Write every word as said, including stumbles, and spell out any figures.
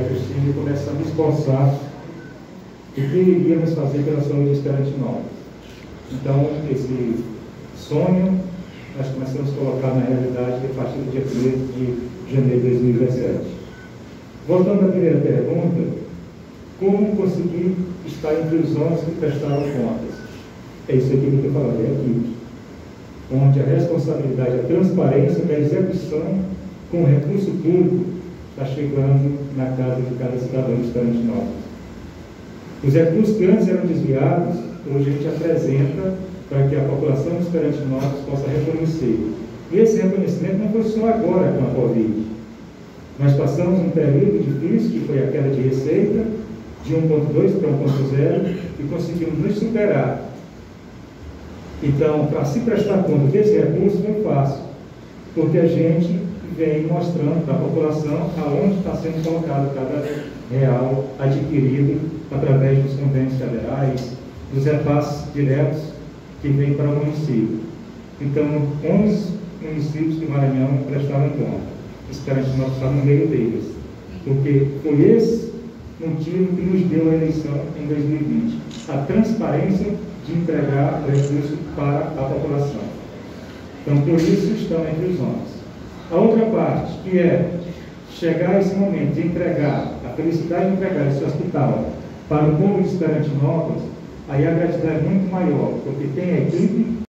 Agostinho e começamos a esboçar o que iríamos fazer pela saúde de Esperantinópolis. Então, esse sonho nós começamos a colocar na realidade a partir do dia primeiro de janeiro de dois mil e dezessete. Voltando à primeira pergunta, como conseguir estar entre os homens que prestaram contas? É isso aqui que eu estou falando, é aqui. Onde a responsabilidade, a transparência da execução com recurso público está chegando na casa de cada cidadão de Esperantinópolis. Os recursos que antes eram desviados, hoje a gente apresenta para que a população de Esperantinópolis possa reconhecer. E esse reconhecimento não foi só agora com a Covid. Nós passamos um período difícil, que foi a queda de receita, de um ponto dois para um ponto zero, e conseguimos nos superar. Então, para se prestar conta desse recurso foi fácil, porque a gente vem mostrando para a população aonde está sendo colocado cada real adquirido através dos convênios federais, dos repasses diretos que vêm para o município. Então, onze municípios do Maranhão prestaram conta. Esperantinópolis está no meio deles, porque foi esse motivo que nos deu a eleição em dois mil e vinte. A transparência de entregar o recurso para a população. Então, por isso estão entre os homens. A outra parte, que é chegar a esse momento de entregar, a felicidade de entregar esse hospital para o povo de Esperantinópolis, aí a gratidão é muito maior, porque tem a equipe